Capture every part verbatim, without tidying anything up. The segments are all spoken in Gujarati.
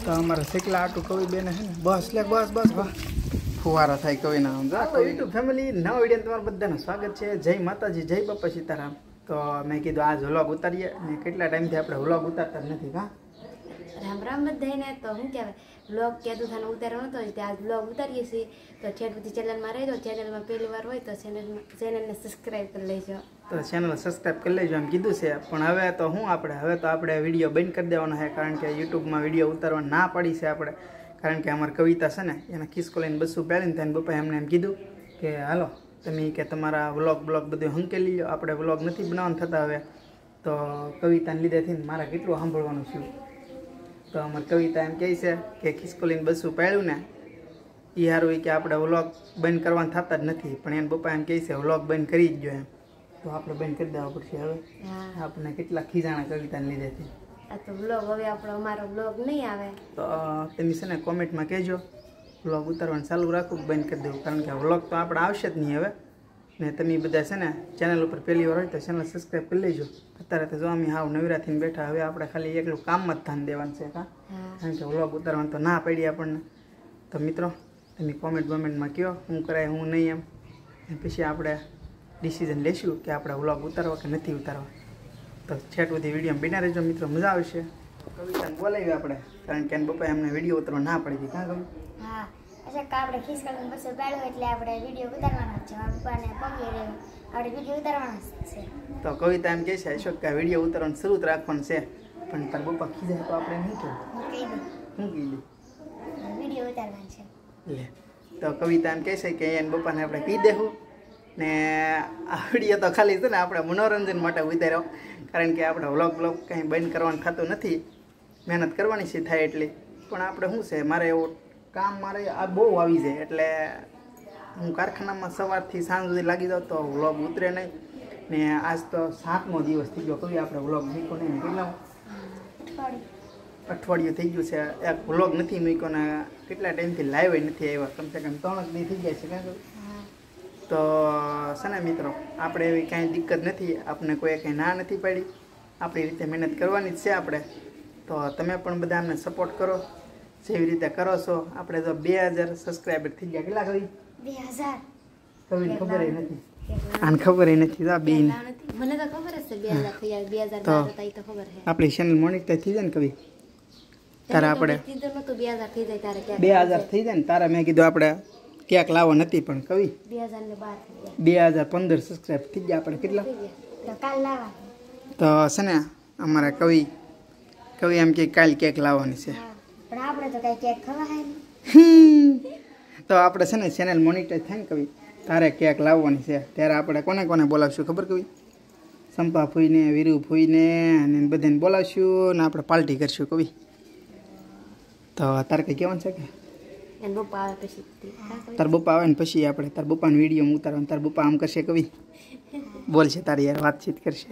તો અમાरा શેકલા આટું કવિ બેને છે ને બસ લે બસ બસ વાહ ફુવારા થાય કવિના જા યુટ્યુબ ફેમિલી નવા વિડીયો તમારું બધાનું સ્વાગત છે જય માતાજી જય બાપા સીતારામ તો મેં કીધું આજ વ્લોગ ઉતારીએ ને કેટલા ટાઈમથી આપણે વ્લોગ ઉતારતા નથી કા રામ રામ બધાને તો હું કહેવાય વ્લોગ કહેતું થાને ઉતારવાનો તો આજ વ્લોગ ઉતારીએ છીએ તો છેટપતિ ચેનલમાં રહી તો ચેનલમાં પહેલી વાર હોય તો ચેનલમાં ચેનલને સબસ્ક્રાઈબ કરી લેજો તો ચેનલ સબસ્ક્રાઈબ કરી લેજો એમ કીધું છે પણ હવે તો હું આપણે હવે તો આપણે વિડીયો બંધ કરી દેવાનો છે કારણ કે યુટ્યુબમાં વિડીયો ઉતારવા ના પડી છે આપણે કારણ કે અમારી કવિતા છે ને એના ખિસકો લઈને બસું પહેરીને તેને પપ્પાએ એમને એમ કીધું કે હાલો તમે કે તમારા વ્લોગ બ્લોગ બધું હંકેલી લો આપણે વ્લોગ નથી બનાવવાનું થતા હવે તો કવિતાને લીધેથી મારે કેટલું સાંભળવાનું છું તો અમારી કવિતા એમ કહે છે કે ખિસકો લઈને બસું પહેર્યું ને એ સારું કે આપણે વ્લોગ બંધ કરવાનું થતા જ નથી પણ એને પપ્પા એમ કહે છે વ્લોગ બંધ કરી જ જોઈએ એમ તો આપણે બંધ કરી દેવા પડશે હવે આપણને કેટલા ખીજાણા કવિતાને લીધેથી આ તો વ્લોગ હવે આપણો અમારો વ્લોગ નહીં આવે તો તમે છે ને કોમેન્ટમાં કહેજો વ્લોગ ઉતારવાનું ચાલુ રાખવું બંધ કરી દેવું કારણ કે વ્લોગ તો આપણે આવશે જ નહીં હવે ને તમે બધા છે ને ચેનલ ઉપર પહેલી વાર હોય તો ચેનલ સબસ્ક્રાઈબ કરી લેજો અત્યારે તો જો અમે હાવ નવરાથીને બેઠા હવે આપણે ખાલી એકલું કામમાં જ ધ્યાન દેવાનું છે કા કારણ કે વ્લોગ ઉતારવાનું તો ના પડી આપણને તો મિત્રો તમે કોમેન્ટ વોમેન્ટમાં કહો હું કરાય હું નહીં એમ પછી આપણે ડિસિઝન લેશું કે આપણે વ્લોગ ઉતારવા કે નથી ઉતારવા તો છેટ સુધી વિડીયો બિના રહેજો મિત્રો મજા આવશે કવિતાને બોલાવી આપણે કારણ કે એને પપ્પાએ અમને વિડીયો ઉતારવા ના પડી હતી કાં કવિ હા અચ્છા આપણે ખિસકાનું બસો પાડ્યું એટલે આપણે વિડીયો ઉતારવાના છે મારા પપ્પાને પગલે રહેવું આપણે વિડીયો ઉતારવાના છે તો કવિતા એમ કહે છે અશોક કે વિડીયો ઉતારવાનું શરૂ જ રાખવાનું છે પણ તાર પપ્પા ખીજાય તો આપણે નહીં કહેવું હું કહી દઉં શું કહી દઉં વિડીયો ઉતારવાનો છે લે તો કવિતા એમ કહે છે કે એને પપ્પાને આપણે કહી દેવું ને આ વિડીયો તો ખાલી છે ને આપણે મનોરંજન માટે ઉતાર્યો કારણ કે આપણે વ્લોગ બ્લોગ કંઈ બંધ કરવાનું થતું નથી મહેનત કરવાની છે થાય એટલી પણ આપણે શું છે મારે એવું કામ મારે આ બહુ આવી જાય એટલે હું કારખાનામાં સવારથી સાંજ સુધી લાગી જાઉં તો વ્લોગ ઉતરે નહીં ને આજ તો સાતમો દિવસ થઈ ગયો કવિ આપણે વ્લોગ મૂક્યો નહીં કેટલા અઠવાડિયું થઈ ગયું છે એક વ્લોગ નથી મૂક્યો ને કેટલા ટાઈમથી લાઈવ નથી આવ્યા કમસે કમ ત્રણ દી થઈ જાય છે કાં તો છે ને મિત્રો આપણે એવી કાંઈ દિક્કત નથી આપણે કોઈ કંઈ ના નથી પાડી આપણી રીતે મહેનત કરવાની જ છે આપણે તો તમે પણ બધા અમને સપોર્ટ કરો જેવી રીતે કરો છો આપણે તો બે હજાર સબસ્ક્રાઈબર થઈ ગયા કેટલા કવિ બે હજાર કવિને ખબર નથી આને ખબર નથી તો બે મને તો ખબર જ છે બે હજાર થઈ જાય બે હજાર બાર હતા તો ખબર છે આપણી ચેનલ મોનિટાઈઝ થઈ જાય ને કવિ તારે આપણે બે હજાર થઈ જાય તારે બે હજાર થઈ જાય ને તારે મેં કીધું આપણે ક્યાંક લાવો નથી પણ કવિ બે હજાર ને બાર બે હજાર પંદર સબસ્ક્રાઈબ થઈ ગયા આપણે કેટલા તો કાલ લાવવા તો છે ને અમારા કવિ કવિ એમ કે કાલ કેક લાવવાની છે પણ આપણે તો કઈ કેક ખવાય નહીં તો આપણે છે ને ચેનલ મોનિટાઈઝ થાય ને કવિ તારે કેક લાવવાની છે ત્યારે આપણે કોને કોને બોલાવશું ખબર કવિ સંપા ફૂઈને વીરુ ફૂઈને અને બધાને બોલાવશું ને આપણે પાર્ટી કરશું કવિ તો તારે કંઈ કહેવાનું છે કે એન બપ્પા આવે પછી તાર બપ્પા આવે ને પછી આપણે તાર બપ્પાનો વિડીયો ઉતારવાનો તાર બપ્પા આમ કરશે કવિ બોલશે તારી યાર વાતચીત કરશે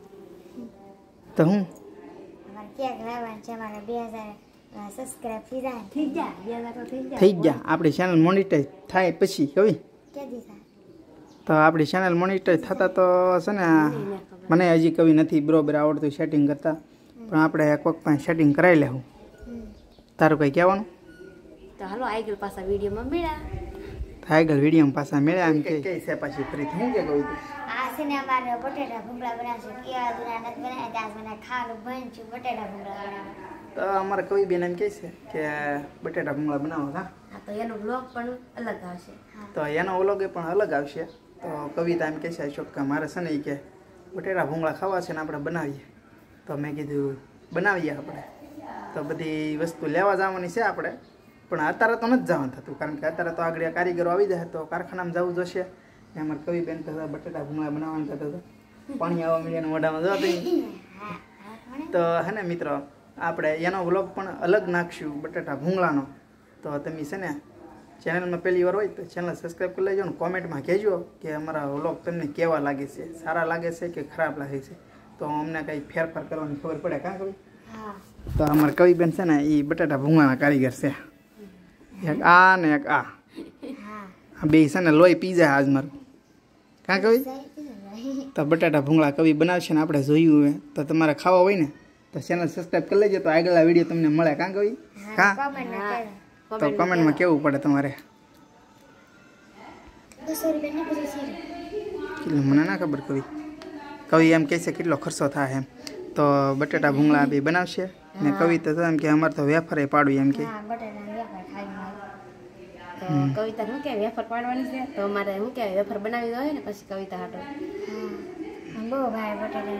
તો હું અમારે કેક લાવવાનું છે અમારે બે હજાર સબસ્ક્રાઇબ થઈ જાય થઈ જાય બે હજાર તો થઈ જાય થઈ ગયા આપણી ચેનલ મોનિટાઈઝ થાય પછી કવિ કે દીધા તો આપણી ચેનલ મોનિટાઈઝ થતા તો છે ને મને હજી કવિ નથી બરોબર આવડતું સેટિંગ કરતા પણ આપણે કોઈક પણ સેટિંગ કરાવી લેવું તારું કંઈ કહેવાનું તો હાલો આગળ પાછા વિડીયોમાં મળ્યા આગળ વિડીયોમાં પાછા મળ્યા એમ કે છે પાછી ફરી હું કે કહું આ છે ને અમારે બટેટા ભૂંગળા બનાવશું કેવા દુરા નથી બનાવ્યા ત્યાં મને ખાવાનું બન છું બટેટા ભૂંગળા બનાવવા તો અમારા કવિ બેન એમ કહે છે કે બટેટા ભૂંગળા બનાવો હા હા તો એનો બ્લોગ પણ અલગ આવશે તો એનો વ્લોગ એ પણ અલગ આવશે તો કવિતા એમ કહે છે અશોક કે મારે છે ને એ કે બટેટા ભૂંગળા ખાવા છે ને આપણે બનાવીએ તો મેં કીધું બનાવીએ આપણે તો બધી વસ્તુ લેવા જવાની છે આપણે પણ અત્યારે તો નથી જવાનું થતું કારણ કે અત્યારે તો આગળ કારીગરો આવી જાય તો કારખાનામાં જવું જોશે ને અમારે કવિ બેન તો બટેટા ભૂંગળા બનાવવાનું થતું હતું પાણી આવવા મળ્યા મોઢામાં જતું તો હે ને મિત્રો આપણે એનો વ્લોગ પણ અલગ નાખશું બટેટા ભૂંગળાનો તો તમે છે ને ચેનલમાં પહેલી વાર હોય તો ચેનલ સબસ્ક્રાઈબ કરી લેજો ને કોમેન્ટમાં કહેજો કે અમારા વ્લોગ તમને કેવા લાગે છે સારા લાગે છે કે ખરાબ લાગે છે તો અમને કંઈ ફેરફાર કરવાની ખબર પડે કાં કવિ તો અમારા કવિ બેન છે ને એ બટાટા ભૂંગળાના કારીગર છે એક આ ને એક આ બે છે ને લોહી પી જાય આજ મારું કાં કવિ તો બટાટા ભૂંગળા કવિ બનાવશે ને આપણે જોયું હોય તો તમારે ખાવા હોય ને તો ચેનલ સબસ્ક્રાઈબ કરી લેજો તો આગળના વિડીયો તમને મળે કાં કવિ હા હા તો કમેન્ટમાં કેવું પડે તમારે એટલે મને ના ખબર કવિ કવિ એમ કહે છે કેટલો ખર્ચો થાય એમ તો બટેટા ભૂંગળા બી બનાવશે ને કવિ તો એમ કે અમારે તો વેફરે પાડવી એમ કે તો કવિતા શું કે વેફર પાડવાની છે તો અમારે શું કે વેફર બનાવી હોય ને પછી કવિતા હાટો બહુ ભાઈ બટેટા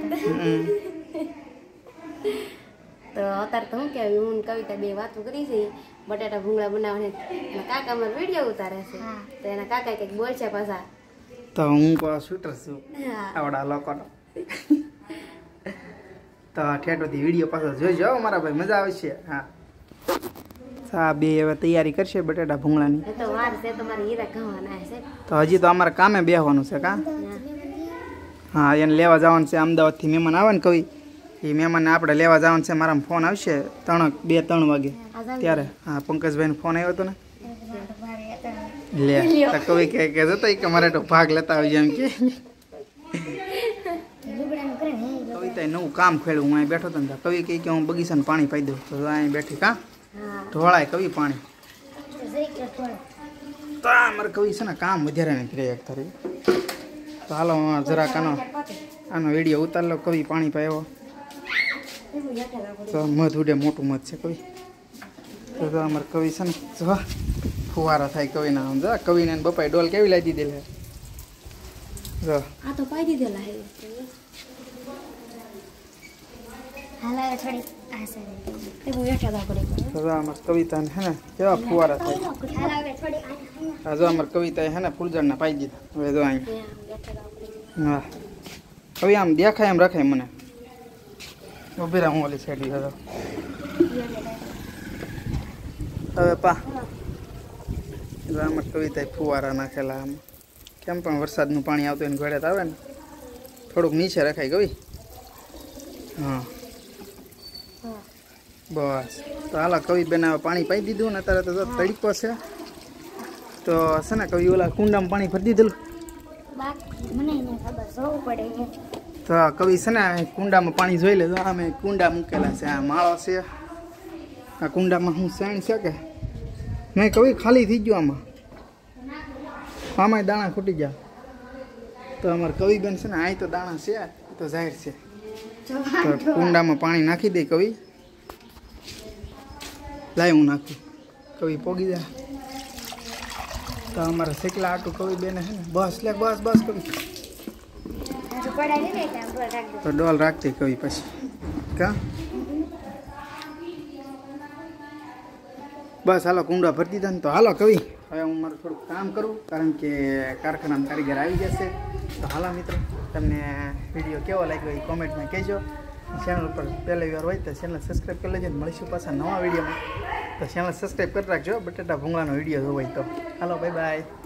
તો અત્યારે તો શું કે હું કવિતા બે વાતો કરી છે બટેટા ભૂંગળા બનાવવાની એના કાકા અમારો વિડીયો ઉતારે છે તો એના કાકા કંઈક બોલ છે પાછા તો હું શૂટર છું આવડા લોકોનો તો ઠેઠોથી વિડીયો પાછો જોઈજો મારા ભાઈ મજા આવશે હા હા બે હવે તૈયારી કરશે બટેટા ભૂંગળાની તો વાર છે તમારે હીરા ખાવાના છે તો હજી તો અમારે કામે બેસવાનું છે કા હા એને લેવા જવાનું છે અમદાવાદથી મહેમાન આવે ને કવિ એ મહેમાનને આપણે લેવા જવાનું છે મારા ફોન આવશે ત્રણ બે ત્રણ વાગે ત્યારે હા પંકજભાઈનો ફોન આવ્યો હતો ને લે તો કવિ કે કે જતો કે મારે તો ભાગ લેતા આવજો એમ કે કવિતાએ નવું કામ ખેડ્યું હું અહીં બેઠો હતો ને કવિ કહે કે હું બગીચાને પાણી પાઈ દઉં તો અહીં બેઠી કા ઢોળાય કવિ પાણી તો આ મારે કવિ છે ને કામ વધારે ને કરે એક તારી તો હાલો જરાક આનો આનો વિડીયો ઉતાર લો કવિ પાણી પાયો તો મધ ઉડે મોટું મધ છે કવિ તો અમારે કવિ છે ને જો ફુવારા થાય કવિના આમ જો કવિને બપાઈ ડોલ કેવી લાવી દીધી જો આ તો પાઈ દીધેલા હે હાલા થોડી આ સારી તે હું એઠા દા કરી તો અમાર કવિતાને હે ને કેવા ફુવારા થાય હાલા થોડી આ જો અમાર કવિતાએ હે ને ફૂલઝાડના પાઈ દીધા હવે જો અહીં હા કવિ આમ દેખાય એમ રખાય મને ઉભી રહા હું ઓલી સાઈડ ગયો હવે પા અમાર કવિતાએ ફુવારા નાખેલા આમ કેમ પણ વરસાદનું પાણી આવતું એને ઘોડે આવે ને થોડુંક નીચે રખાય કવિ હા બસ તો હાલો કવિ બેન પાણી પાઈ દીધું ને અત્યારે તો તડકો છે તો છે ને કવિ ઓલા કુંડામાં પાણી ભરી દીધેલું તો કવિ છે ને કુંડામાં પાણી જોઈ લે અમે કુંડા મૂકેલા છે આ માળો છે આ કુંડામાં હું શેણ છે કે નહીં કવિ ખાલી થઈ ગયો આમાં આમાં દાણા ખૂટી ગયા તો અમારે કવિ બેન છે ને અહીં તો દાણા છે તો જાહેર છે તો કુંડામાં પાણી નાખી દે કવિ લાય હું નાખું કવિ પોગી જાય તો અમારે શેકલા આટું કવિ બેને હે ને બસ લે બસ બસ કવિ તો ડોલ રાખતી કવિ પછી કા બસ હાલો કુંડા ભરી દીધા ને તો હાલો કવિ હવે હું મારું થોડુંક કામ કરું કારણ કે કારખાનામાં કારીગર આવી જશે તો હાલો મિત્રો તમને વિડીયો કેવો લાગ્યો એ કોમેન્ટમાં કહેજો ચેનલ ઉપર પહેલી વાર હોય તો ચેનલ સબસ્ક્રાઈબ કરી લેજો મળીશું પાછા નવા વિડીયોમાં તો ચેનલ સબસ્ક્રાઈબ કરી રાખજો બટેટા ભૂંગળાનો વિડીયો હોય તો હાલો બાય બાય